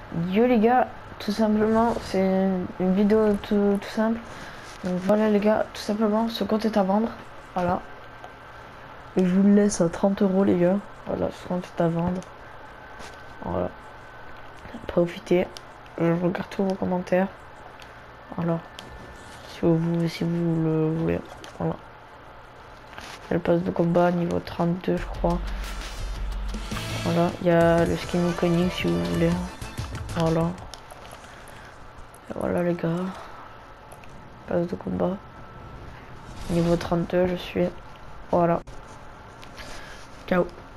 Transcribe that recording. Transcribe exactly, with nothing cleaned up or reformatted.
Yo les gars, tout simplement, c'est une vidéo tout, tout simple. Donc voilà les gars, tout simplement, ce compte est à vendre. Voilà. Et je vous le laisse à trente euros les gars. Voilà, ce compte est à vendre. Voilà. Profitez. Je regarde tous vos commentaires. Voilà. Si vous, si vous le voulez. Voilà. Il y a le pass de combat niveau trente-deux je crois. Voilà. Il y a le skin iconique si vous voulez. Voilà. Et voilà les gars. Passe de combat. Niveau trente-deux je suis. Voilà. Ciao.